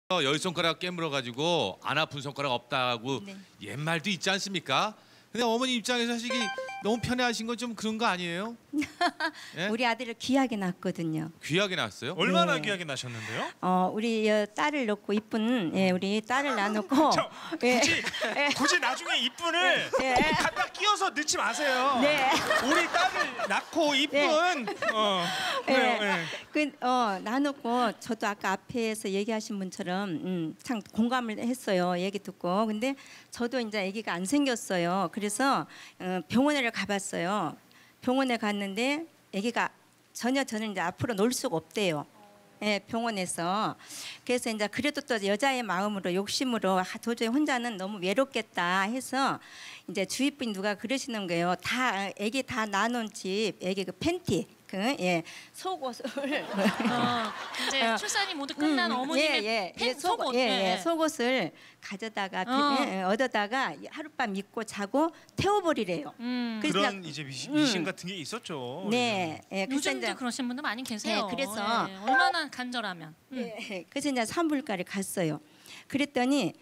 열 손가락 깨물어 가지고 안 아픈 손가락 없다고 네. 옛말도 있지 않습니까? 근데 어머니 입장에서 하시기 너무 편해하신 건 좀 그런 거 아니에요? 예? 우리 아들을 귀하게 낳았거든요. 귀하게 낳았어요? 얼마나 네. 귀하게 낳으셨는데요? 우리 딸을 놓고 이쁜 우리 딸을 낳아놓고 굳이 나중에 이쁜을 예. 갖다 끼워서 넣지 마세요. 네. 우리 딸을 낳고 이쁜 그래요. 예. 낳아놓고 저도 아까 앞에서 얘기하신 분처럼 참 공감을 했어요. 얘기 듣고. 근데 저도 이제 아기가 안 생겼어요. 그래서 병원에 가봤어요. 병원에 갔는데 아기가 전혀 저는 이제 앞으로 놀 수가 없대요. 예, 병원에서. 그래서 이제 그래도 또 여자의 마음으로 욕심으로 도저히 혼자는 너무 외롭겠다 해서 이제 주위 분이 누가 그러시는 거예요. 다 아기 다 낳아놓은 집 아기 그 팬티 속옷을 이제 출산이 모두 끝난 어머님의 속옷. 속옷을 가져다가 얻어다가 하룻밤 입고 자고 태워버리래요. 그런 이제 미신 같은 게 있었죠. 네. 요즘도 그러신 분들 많이 계세요. 네, 그래서 얼마나 간절하면. 그래서 이제 산부인과를 갔어요. 그랬더니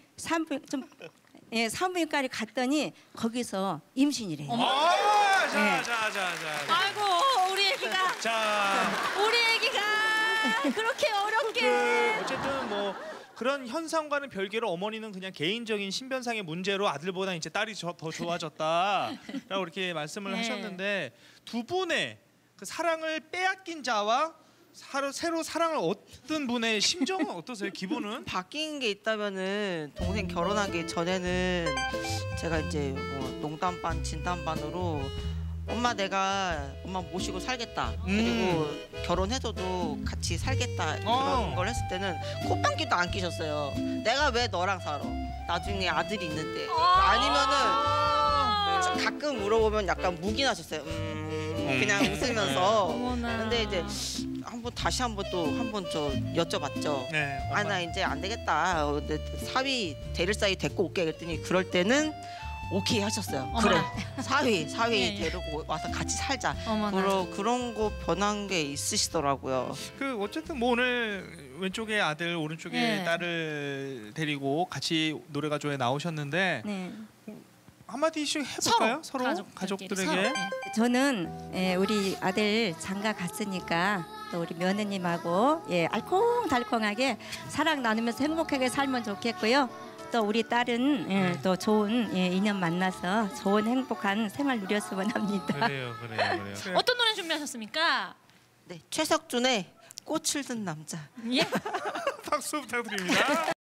산부인과를 갔더니 거기서 임신이래요. 자. 아이고 우리 애기가. 자. 우리 애기가 그렇게 어렵게. 어쨌든 뭐 그런 현상과는 별개로 어머니는 그냥 개인적인 신변상의 문제로 아들보다 이제 딸이 더 좋아졌다라고 이렇게 말씀을 하셨는데 두 분의 그 사랑을 빼앗긴 자와 새로 사랑을 얻은 분의 심정은 어떠세요? 기분은? 바뀐 게 있다면은 동생 결혼하기 전에는 제가 이제 뭐 농담반 진담반으로 내가 엄마 모시고 살겠다. 그리고 결혼해서도 같이 살겠다. 그런 걸 했을 때는 콧방귀도 안 끼셨어요. 내가 왜 너랑 살아? 나중에 아들이 있는데. 아니면은 가끔 물어보면 약간 묵인하셨어요. 그냥 웃으면서. 근데 이제 다시 한번 저 여쭤봤죠. 네, 나 이제 안 되겠다. 사위 데릴 사위 데리고 올게 그랬더니 그럴 때는 오케이 하셨어요. 그래 사위 데리고 와서 같이 살자. 그런 거 변한 게 있으시더라고요. 그 어쨌든 뭐 오늘 왼쪽에 아들 오른쪽에 딸을 데리고 같이 노래가조에 나오셨는데 한마디씩 해볼까요? 서로 가족들에게. 저는 우리 아들 장가 갔으니까 또 우리 며느님하고 알콩달콩하게 사랑 나누면서 행복하게 살면 좋겠고요. 또 우리 딸은 또 좋은 인연 만나서 좋은 행복한 생활 누렸으면 합니다. 그래요. 어떤 노래 준비하셨습니까? 네, 최석준의 꽃을 든 남자. 예. 박수 부탁드립니다.